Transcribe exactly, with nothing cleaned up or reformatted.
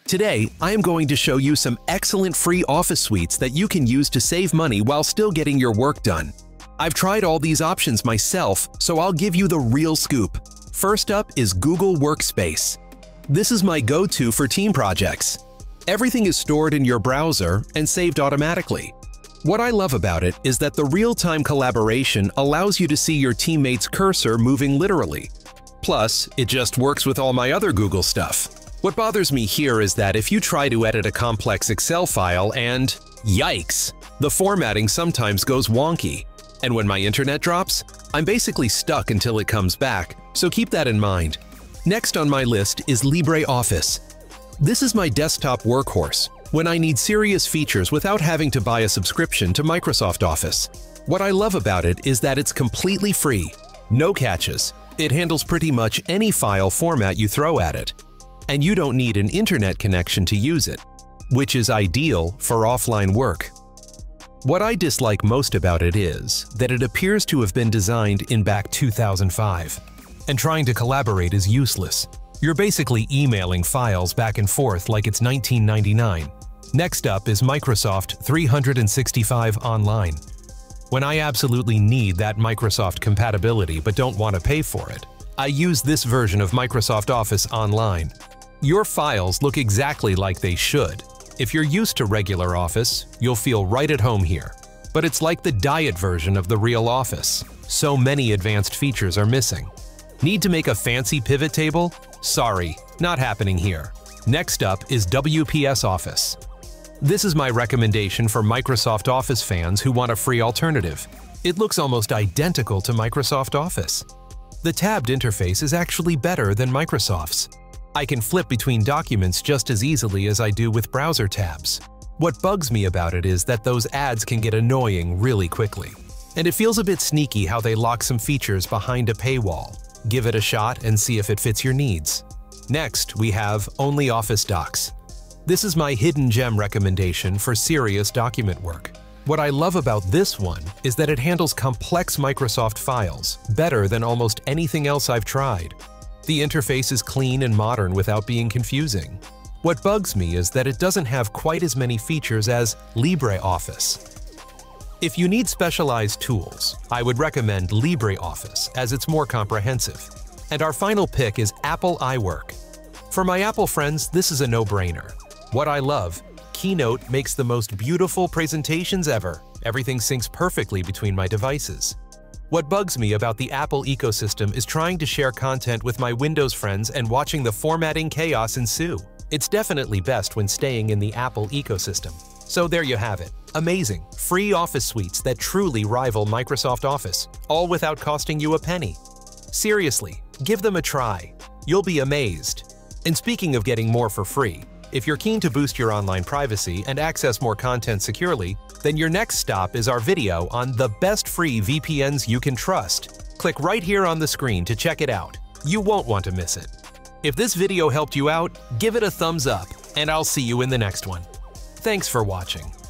Today, I am going to show you some excellent free office suites that you can use to save money while still getting your work done. I've tried all these options myself, so I'll give you the real scoop. First up is Google Workspace. This is my go-to for team projects. Everything is stored in your browser and saved automatically. What I love about it is that the real-time collaboration allows you to see your teammate's cursor moving literally. Plus, it just works with all my other Google stuff. What bothers me here is that if you try to edit a complex Excel file and, yikes, the formatting sometimes goes wonky. And when my internet drops, I'm basically stuck until it comes back, so keep that in mind. Next on my list is LibreOffice. This is my desktop workhorse when I need serious features without having to buy a subscription to Microsoft Office. What I love about it is that it's completely free, no catches. It handles pretty much any file format you throw at it. And you don't need an internet connection to use it, which is ideal for offline work. What I dislike most about it is that it appears to have been designed in back two thousand five, and trying to collaborate is useless. You're basically emailing files back and forth like it's nineteen ninety-nine. Next up is Microsoft three sixty-five Online. When I absolutely need that Microsoft compatibility but don't want to pay for it, I use this version of Microsoft Office Online. Your files look exactly like they should. If you're used to regular Office, you'll feel right at home here. But it's like the diet version of the real Office. So many advanced features are missing. Need to make a fancy pivot table? Sorry, not happening here. Next up is W P S Office. This is my recommendation for Microsoft Office fans who want a free alternative. It looks almost identical to Microsoft Office. The tabbed interface is actually better than Microsoft's. I can flip between documents just as easily as I do with browser tabs. What bugs me about it is that those ads can get annoying really quickly. And it feels a bit sneaky how they lock some features behind a paywall. Give it a shot and see if it fits your needs. Next, we have OnlyOffice Docs. This is my hidden gem recommendation for serious document work. What I love about this one is that it handles complex Microsoft files better than almost anything else I've tried. The interface is clean and modern without being confusing. What bugs me is that it doesn't have quite as many features as LibreOffice. If you need specialized tools, I would recommend LibreOffice as it's more comprehensive. And our final pick is Apple iWork. For my Apple friends, this is a no-brainer. What I love, Keynote makes the most beautiful presentations ever. Everything syncs perfectly between my devices. What bugs me about the Apple ecosystem is trying to share content with my Windows friends and watching the formatting chaos ensue. It's definitely best when staying in the Apple ecosystem. So there you have it. Amazing, free office suites that truly rival Microsoft Office, all without costing you a penny. Seriously, give them a try. You'll be amazed. And speaking of getting more for free, if you're keen to boost your online privacy and access more content securely, then your next stop is our video on the best free V P Ns you can trust. Click right here on the screen to check it out. You won't want to miss it. If this video helped you out, give it a thumbs up, and I'll see you in the next one. Thanks for watching.